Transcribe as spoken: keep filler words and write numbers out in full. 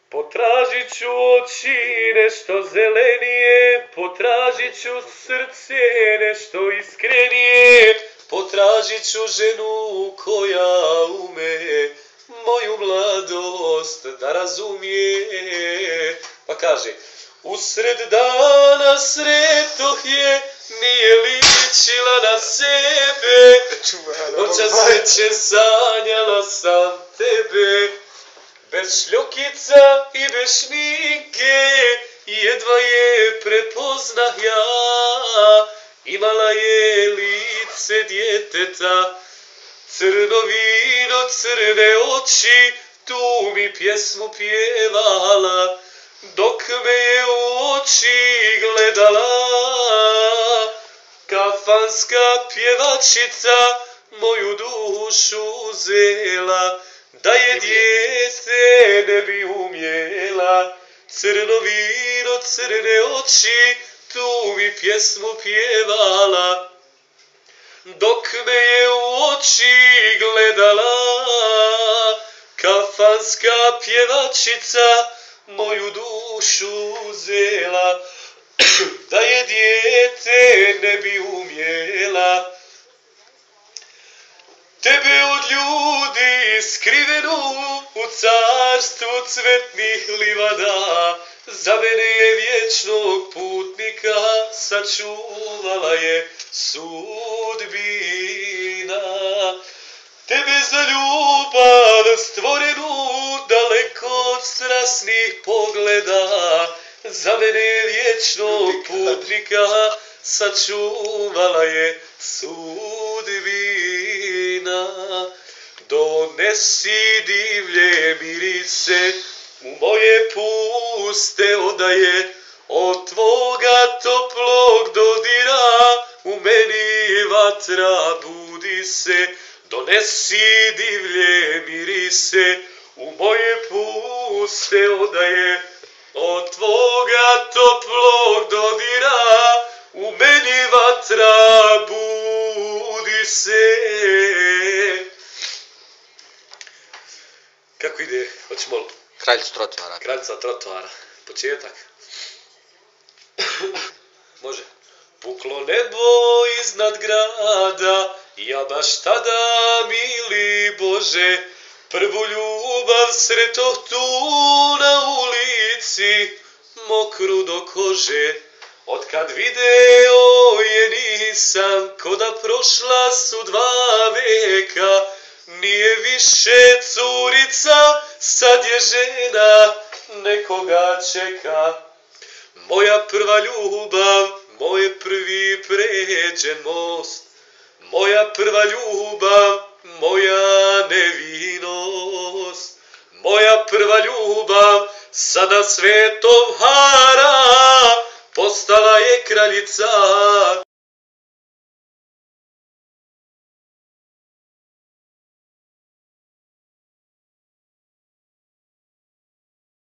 Potražit ću oči nešto zelenije, potražit ću srce nešto iskrenije, potražit ću ženu koja ume moju mladost da razumije. Pa kaže, usred dana sretoh je, nije ličila na sebe, noća sreće sanjala sam tebe. Bez šljokica i bez šminke, jedva je prepoznah ja, imala je lice djeteta, crno vino, crne oči, tu mi pjesmu pjevala, dok me je u oči gledala. Kafanska pjevačica moju dušu uzela, da je dijete ne bi umjela. Crno vino, crne oči, tu mi pjesmu pjevala, dok me je u oči gledala. Kafanska pjevačica moju dušu uzela, da je dijete ne bi umjela. Tebe od ljudi skrivenu u carstvu cvetnih livada, za mene je vječnog putnika sačuvala je sudbina. Tebe za ljubav stvorenu daleko od strasnih pogleda, za mene je vječnog putnika sačuvala je sudbina. Donesi divlje mirise u moje puste odaje, od tvoga toplog dodira u meni vatra budi se. Donesi divlje mirise u moje puste odaje, od tvoga toplog dodira u meni vatra budi se. Kako ide? Hoćemo li? Kraljica trotoara. Kraljica trotoara. Početak. Može. Puklo nebo iznad grada, ja baš tada, mili Bože, prvu ljubav sretoh tu na ulici, mokru do kože. Otkad video je nisam, ko da prošla su dva veka, nije više curica, sad je žena, nekoga čeka. Moja prva ljubav, moj prvi pređen most, moja prva ljubav, moja nevinost, moja prva ljubav, sada svetov hara, postala je kraljica.